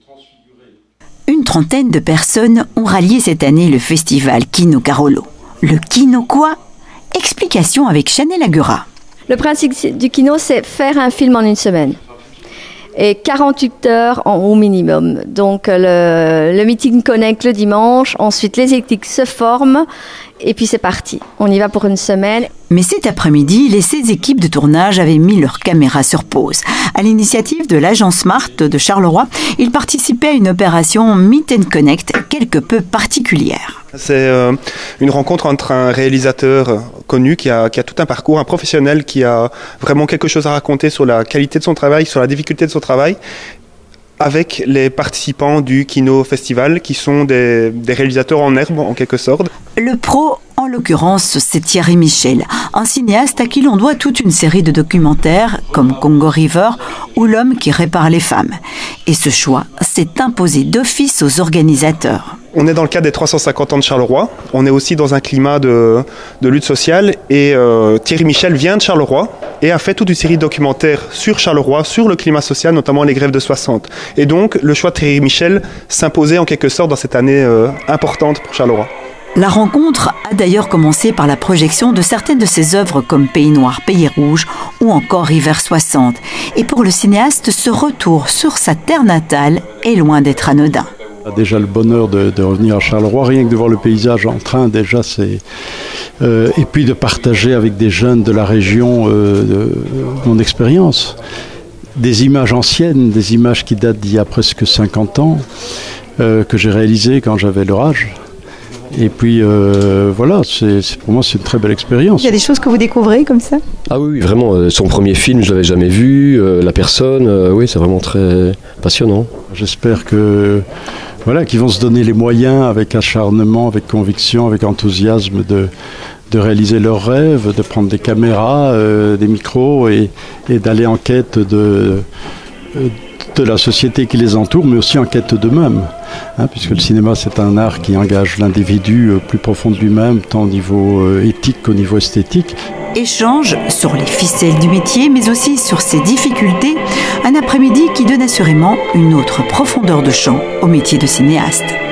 Une trentaine de personnes ont rallié cette année le festival Kino Carolo. Le kino quoi ? Explication avec Chanel Agura. Le principe du kino, c'est faire un film en une semaine. Et 48 heures au minimum. Donc le meeting connect le dimanche, ensuite les équipes se forment et puis c'est parti. On y va pour une semaine. Mais cet après-midi, les 16 équipes de tournage avaient mis leurs caméras sur pause. À l'initiative de l'agence Smart de Charleroi, ils participaient à une opération Meet and Connect quelque peu particulière. C'est une rencontre entre un réalisateur connu qui a tout un parcours, un professionnel qui a vraiment quelque chose à raconter sur la qualité de son travail, sur la difficulté de son travail, avec les participants du Kino Festival qui sont des réalisateurs en herbe en quelque sorte. Le pro, en l'occurrence, c'est Thierry Michel, un cinéaste à qui l'on doit toute une série de documentaires comme Congo River ou L'homme qui répare les femmes. Et ce choix s'est imposé d'office aux organisateurs. On est dans le cadre des 350 ans de Charleroi. On est aussi dans un climat de lutte sociale. Et Thierry Michel vient de Charleroi et a fait toute une série de documentaires sur Charleroi, sur le climat social, notamment les grèves de 60. Et donc, le choix de Thierry Michel s'imposait en quelque sorte dans cette année importante pour Charleroi. La rencontre a d'ailleurs commencé par la projection de certaines de ses œuvres comme Pays Noir, Pays Rouge ou encore Hiver 60. Et pour le cinéaste, ce retour sur sa terre natale est loin d'être anodin. Déjà le bonheur de revenir à Charleroi, rien que de voir le paysage en train, déjà c'est... et puis de partager avec des jeunes de la région mon expérience. Des images anciennes, des images qui datent d'il y a presque 50 ans, que j'ai réalisées quand j'avais leur âge. Et puis voilà, pour moi c'est une très belle expérience. Il y a des choses que vous découvrez comme ça ? Ah oui, vraiment, son premier film, je ne l'avais jamais vu, la personne, oui, c'est vraiment très passionnant. J'espère qu'ils vont se donner les moyens avec acharnement, avec conviction, avec enthousiasme de réaliser leurs rêves, de prendre des caméras, des micros et d'aller en quête de la société qui les entoure, mais aussi en quête d'eux-mêmes. Puisque le cinéma, c'est un art qui engage l'individu plus profond de lui-même, tant au niveau éthique qu'au niveau esthétique. Échange sur les ficelles du métier, mais aussi sur ses difficultés. Un après-midi qui donne assurément une autre profondeur de champ au métier de cinéaste.